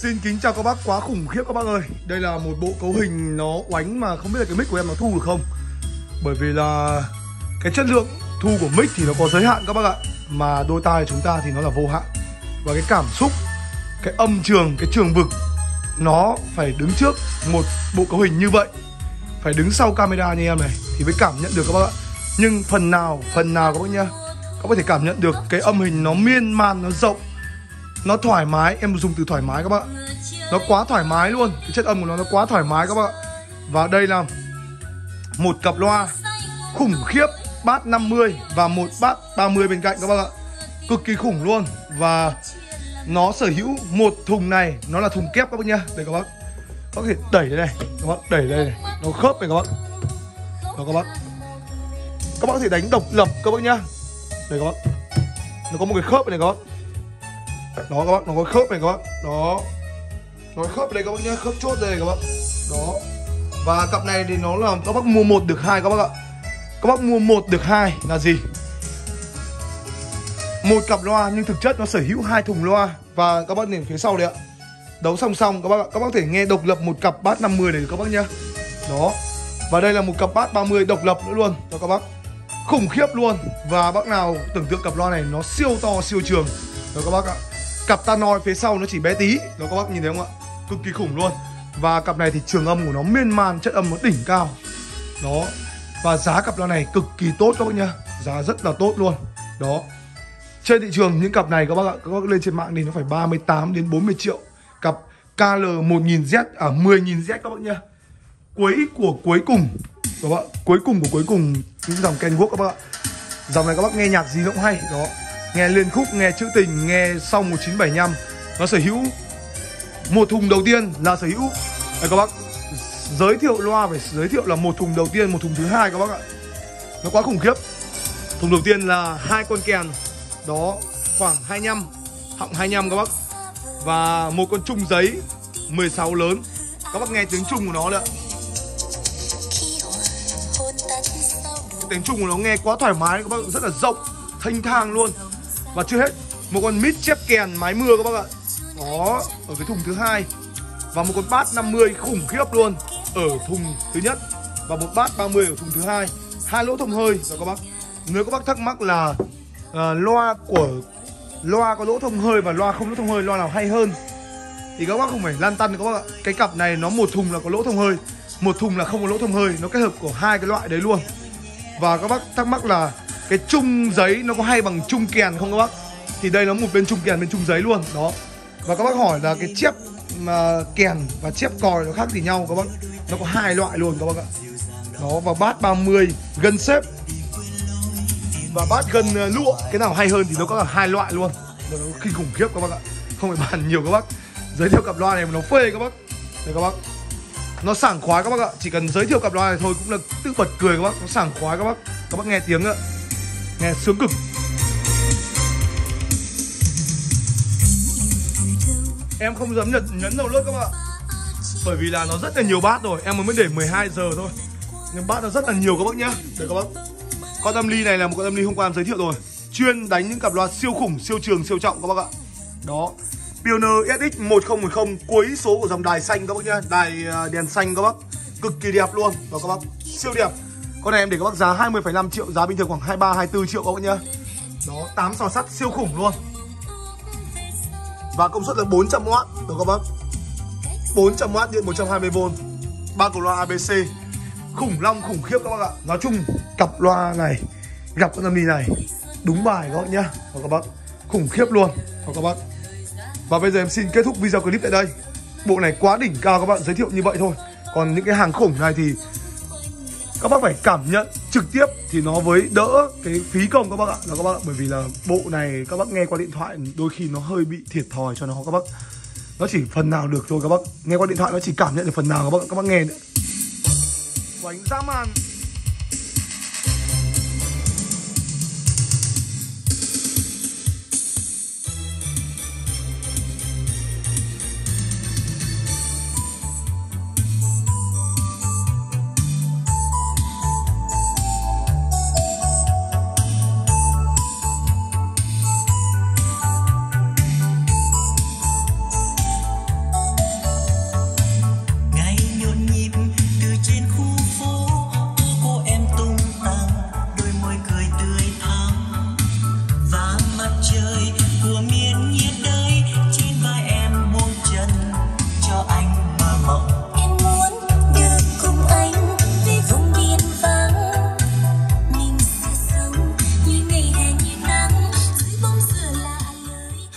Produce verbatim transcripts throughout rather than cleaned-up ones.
Xin kính chào các bác, quá khủng khiếp các bác ơi. Đây là một bộ cấu hình nó oánh mà không biết là cái mic của em nó thu được không. Bởi vì là cái chất lượng thu của mic thì nó có giới hạn các bác ạ. Mà đôi tai chúng ta thì nó là vô hạn. Và cái cảm xúc, cái âm trường, cái trường vực nó phải đứng trước một bộ cấu hình như vậy, phải đứng sau camera như em này thì mới cảm nhận được các bác ạ. Nhưng phần nào, phần nào các bác nhá, các bác có thể cảm nhận được cái âm hình nó miên man, nó rộng, nó thoải mái. Em dùng từ thoải mái các bác ạ. Nó quá thoải mái luôn. Cái chất âm của nó nó quá thoải mái các bác ạ. Và đây là một cặp loa khủng khiếp bass năm mươi và một bass ba mươi bên cạnh các bác ạ. Cực kỳ khủng luôn. Và nó sở hữu một thùng này, nó là thùng kép các bác nhá. Đây các bác, các bác có thể đẩy đây này, các bác đẩy đây này, nó khớp này các bác. Đó các bác, các bác có thể đánh độc lập các bác nhá. Đây các bác, nó có một cái khớp này các bác. Đó các bác, nó có khớp này các bác. Đó, nó có khớp đây các bác nhá, khớp chốt đây này các bác. Đó. Và cặp này thì nó là các bác mua một được hai các bác ạ. Các bác mua một được hai là gì? Một cặp loa nhưng thực chất nó sở hữu hai thùng loa. Và các bác nhìn phía sau đây ạ, đấu song song các bác ạ. Các bác có thể nghe độc lập một cặp bass năm mươi này các bác nhá. Đó. Và đây là một cặp bass ba mươi độc lập nữa luôn cho các bác. Khủng khiếp luôn. Và bác nào tưởng tượng cặp loa này nó siêu to siêu trường. Đó các bác ạ. Cặp Tannoy phía sau nó chỉ bé tí. Đó các bác nhìn thấy không ạ? Cực kỳ khủng luôn. Và cặp này thì trường âm của nó miên man, chất âm nó đỉnh cao. Đó. Và giá cặp loa này cực kỳ tốt các bác nhá. Giá rất là tốt luôn. Đó. Trên thị trường những cặp này các bác ạ, các bác lên trên mạng thì nó phải ba mươi tám đến bốn mươi triệu. Cặp ca lờ một nghìn Z à mười nghìn Z các bác nhá. Cuối của cuối cùng các bác, cuối cùng của cuối cùng những dòng Kenwood các bác ạ. Dòng này các bác nghe nhạc gì nó cũng hay. Đó. Nghe liên khúc, nghe trữ tình, nghe sau một chín bảy năm. Nó sở hữu một thùng đầu tiên là sở hữu. Đây các bác, giới thiệu loa phải giới thiệu là một thùng đầu tiên, một thùng thứ hai các bác ạ. Nó quá khủng khiếp. Thùng đầu tiên là hai con kèn. Đó, khoảng hai mươi lăm, họng hai mươi lăm các bác. Và một con trung giấy mười sáu lớn. Các bác nghe tiếng trung của nó nữa. Tiếng trung của nó nghe quá thoải mái các bác, rất là rộng, thanh thang luôn. Và chưa hết, một con mid chép kèn mái mưa các bác ạ. Đó, ở cái thùng thứ hai. Và một con bass năm mươi khủng khiếp luôn ở thùng thứ nhất. Và một bass ba mươi ở thùng thứ hai. Hai lỗ thông hơi rồi các bác. Nếu các bác thắc mắc là uh, loa của loa có lỗ thông hơi và loa không lỗ thông hơi, loa nào hay hơn, thì các bác không phải lăn tăn các bác ạ. Cái cặp này nó một thùng là có lỗ thông hơi, một thùng là không có lỗ thông hơi. Nó kết hợp của hai cái loại đấy luôn. Và các bác thắc mắc là cái chung giấy nó có hay bằng chung kèn không các bác, thì đây nó một bên chung kèn bên chung giấy luôn. Đó. Và các bác hỏi là cái chép mà kèn và chép còi nó khác gì nhau các bác, nó có hai loại luôn các bác ạ. Đó. Và bass ba mươi gân xếp và bass gân lụa, cái nào hay hơn thì nó có là hai loại luôn. Nó kinh khủng khiếp các bác ạ, không phải bàn nhiều các bác. Giới thiệu cặp loa này mà nó phê các bác. Đây các bác, nó sảng khoái các bác ạ. Chỉ cần giới thiệu cặp loa này thôi cũng là tự bật cười các bác. Nó sảng khoái các bác. Các bác nghe tiếng nữa, nghe sướng cực. Em không dám nhấn, nhấn đầu lướt các bác ạ, bởi vì là nó rất là nhiều bass rồi. Em mới để mười hai giờ thôi, nhưng bass nó rất là nhiều các bác nhá. Đây các bác, con âm ly này là một con âm ly hôm qua em giới thiệu rồi, chuyên đánh những cặp loa siêu khủng, siêu trường, siêu trọng các bác ạ. Đó, Pioneer ét ích một không một không, cuối số của dòng đài xanh các bác nhá. Đài đèn xanh các bác, cực kỳ đẹp luôn. Đó các bác, siêu đẹp. Con này em để các bác giá hai mươi phẩy năm triệu, giá bình thường khoảng hai mươi ba, hai mươi tư triệu các bác nhá. Đó, tám sò sắt siêu khủng luôn. Và công suất là bốn trăm oát. Đó các bác, bốn trăm oát điện một trăm hai mươi vôn, ba cầu loa a bê xê. Khủng long, khủng khiếp các bác ạ. Nói chung cặp loa này gặp con âm ly này đúng bài các bác nhá. Đó các bác, khủng khiếp luôn. Đó các bác. Và bây giờ em xin kết thúc video clip tại đây. Bộ này quá đỉnh cao các bạn, giới thiệu như vậy thôi. Còn những cái hàng khủng này thì các bác phải cảm nhận trực tiếp thì nó mới đỡ cái phí công các bác ạ. Đó các bác ạ. Bởi vì là bộ này các bác nghe qua điện thoại đôi khi nó hơi bị thiệt thòi cho nó các bác. Nó chỉ phần nào được thôi các bác. Nghe qua điện thoại nó chỉ cảm nhận được phần nào các bác, các bác nghe nữa. Oánh dã man.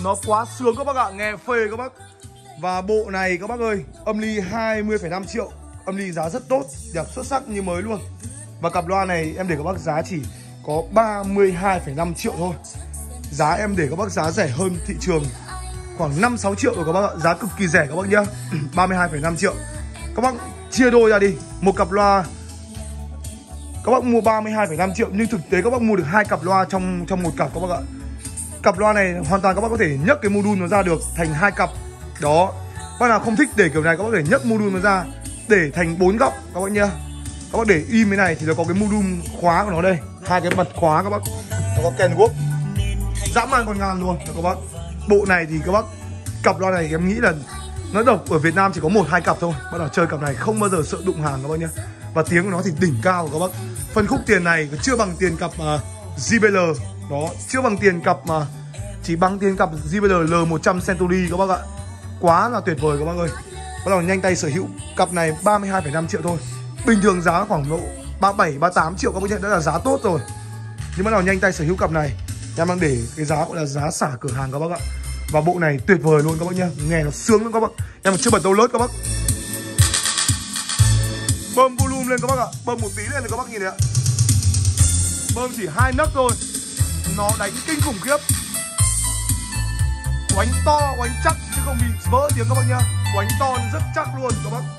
nó quá sướng các bác ạ, nghe phê các bác. Và bộ này các bác ơi, âm ly hai mươi phẩy năm triệu, âm ly giá rất tốt, đẹp xuất sắc như mới luôn. Và cặp loa này em để các bác giá chỉ có ba mươi hai phẩy năm triệu thôi. Giá em để các bác giá rẻ hơn thị trường khoảng năm sáu triệu rồi các bác ạ, giá cực kỳ rẻ các bác nhá. ba mươi hai phẩy năm triệu. Các bác chia đôi ra đi, một cặp loa các bác mua ba mươi hai phẩy năm triệu, nhưng thực tế các bác mua được hai cặp loa trong trong một cặp các bác ạ. Cặp loa này hoàn toàn các bác có thể nhấc cái module nó ra được thành hai cặp. Đó. Bác nào không thích để kiểu này các bác có thể nhấc module nó ra để thành bốn góc các bác nhá. Các bác để im cái này thì nó có cái module khóa của nó đây, hai cái mặt khóa các bác. Nó có kèn guốc. Dã man con ngàn luôn các bác. Bộ này thì các bác, cặp loa này em nghĩ là nó độc ở Việt Nam chỉ có một hai cặp thôi. Bác nào chơi cặp này không bao giờ sợ đụng hàng các bác nhá. Và tiếng của nó thì đỉnh cao các bác. Phân khúc tiền này chưa bằng tiền cặp uh, gi bê lờ. Đó, chưa bằng tiền cặp mà uh, chỉ bằng tiền cặp gi bê lờ L một trăm Century các bác ạ. Quá là tuyệt vời các bác ơi. Bác nào nhanh tay sở hữu cặp này ba mươi hai phẩy năm triệu thôi. Bình thường giá khoảng độ ba mươi bảy, ba mươi tám triệu các bác nhận đã là giá tốt rồi. Nhưng bác nào nhanh tay sở hữu cặp này, em đang để cái giá gọi là giá xả cửa hàng các bác ạ. Và bộ này tuyệt vời luôn các bác nhá, nghe nó sướng lắm các bác. Em chưa bật download các bác. Bơm volume lên các bác ạ, bơm một tí lên thì các bác nhìn đấy ạ. Bơm chỉ hai nấc thôi, nó đánh kinh khủng khiếp. Oánh to, oánh chắc chứ không bị vỡ tiếng các bác nhá. Oánh to rất chắc luôn các bác.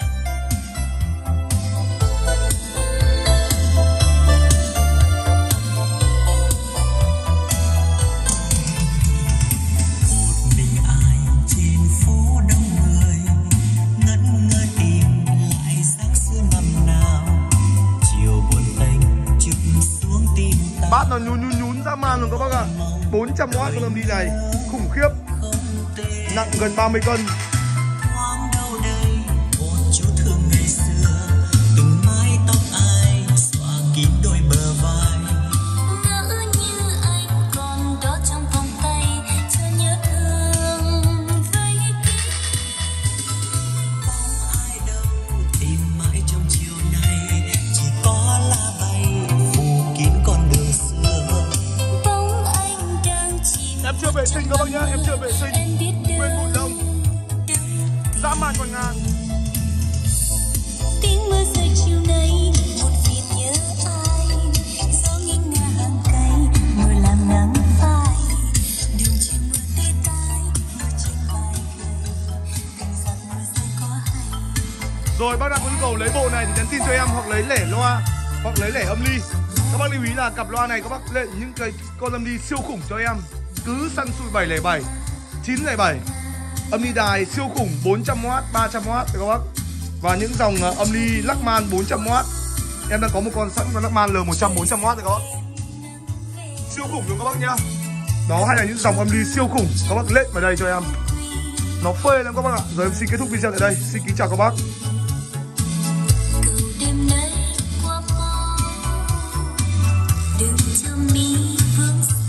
Bát nó nhún nhún nhún dã man luôn các bác ạ. bốn trăm oát con âm đi này khủng khiếp, nặng gần ba mươi cân. Em chưa vệ sinh các bác nhá, em chưa vệ sinh. Nguyên bụi lông, dã man còn ngàn. Tiếng mưa rơi chiều nay, một vệt nhớ ai. Gió nghiêng ngả hàng cây, mưa làm nắng phai. Đường trên mưa tê tái, mưa trên vai người. Từng giọt mưa rơi có hay. Rồi bác nào có nhu cầu lấy bộ này thì nhắn tin cho em, hoặc lấy lẻ loa, hoặc lấy lẻ âm ly. Các bác lưu ý là cặp loa này các bác lên những cái con âm ly siêu khủng cho em. Cứ săn sùi bảy lẻ bảy, chín lẻ bảy. Âm ly đài siêu khủng bốn trăm oát, ba trăm oát các bác. Và những dòng âm ly Lachman bốn trăm oát. Em đang có một con sẵn con Lachman L một trăm bốn trăm oát rồi các bác. Siêu khủng luôn các bác nhá. Đó, hay là những dòng âm ly siêu khủng, các bác lết vào đây cho em. Nó phê lắm các bác ạ. Rồi em xin kết thúc video tại đây. Xin kính chào các bác. Đêm nay qua phố, đừng cho mi vương